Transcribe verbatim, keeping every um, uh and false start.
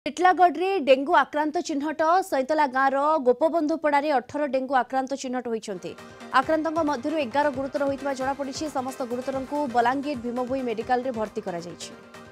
टिटलागढ़ में डेंगू आक्रांत चिन्हट सैंतला गाँव गोपबंधुपड़े अठारह डेंगू आक्रांत चिन्हट होती आक्रांतों मध्य एगार गुरुतर होता जमापड़ी समस्त गुरुतर को बलांगीर भीमभोई मेडिकल रे भर्ती करा जायछि।